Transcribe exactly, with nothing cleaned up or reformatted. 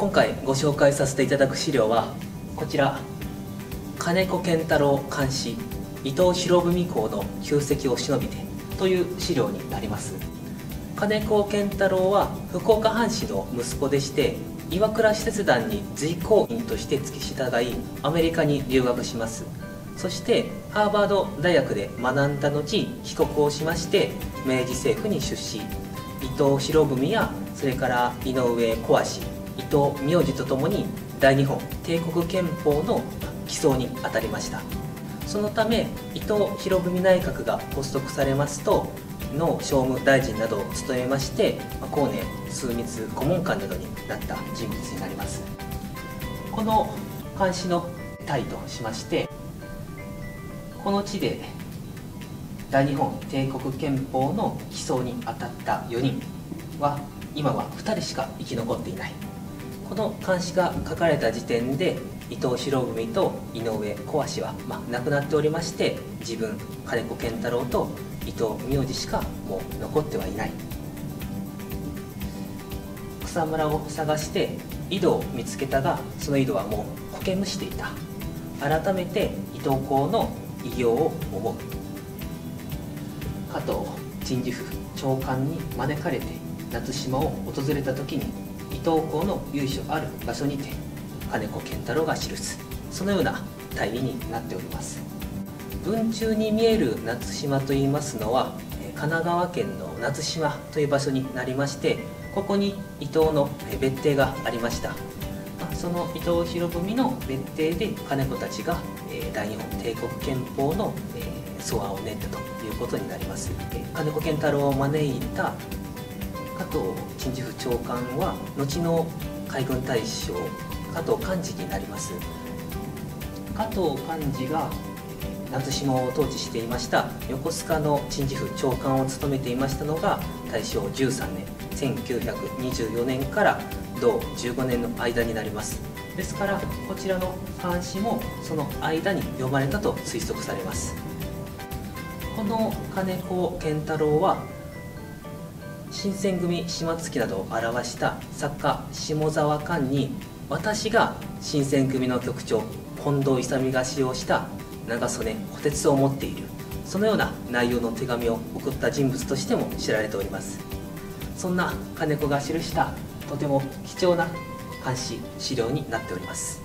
今回ご紹介させていただく資料はこちら、金子健太郎漢詩伊藤博文公の旧跡を忍びてという資料になります。金子健太郎は福岡藩士の息子でして、岩倉使節団に随行員として付き従いアメリカに留学します。そしてハーバード大学で学んだ後帰国をしまして、明治政府に出資、伊藤博文やそれから井上小足、伊藤名字とともに大日本帝国憲法の起草にあたりました。そのため伊藤博文内閣が発足されますと、の商務大臣などを務めまして、後年枢密顧問官などになった人物になります。この漢詩の体としまして、この地で大日本帝国憲法の起草にあたったよにんは今はふたりしか生き残っていない。この漢詩が書かれた時点で伊藤博文と井上小足は、まあ、亡くなっておりまして、自分金子健太郎と伊藤名字しかもう残ってはいない。草むらを探して井戸を見つけたが、その井戸はもう苔むしていた。改めて伊藤公の偉業を思う。加藤鎮守府長官に招かれて夏島を訪れた時に、伊藤公の由緒ある場所にて金子健太郎が記す、そのような大義になっております。文中に見える夏島といいますのは、神奈川県の夏島という場所になりまして、ここに伊藤の別邸がありました。その伊藤博文の別邸で金子たちが大日本帝国憲法の草案を練ったということになります。金子健太郎を招いた加藤鎮守府長官は後の海軍大将加藤寛治になります。加藤寛治が夏島を統治していました横須賀の鎮守府長官を務めていましたのが大正じゅうさんねんせんきゅうひゃくにじゅうよねんから同じゅうごねんの間になります。ですからこちらの漢詩もその間に読まれたと推測されます。この金子健太郎は新選組島月などを表した作家下沢寛に、私が新選組の局長近藤勇が使用した長曽根虎鉄を持っている、そのような内容の手紙を送った人物としても知られております。そんな金子が記したとても貴重な漢詩資料になっております。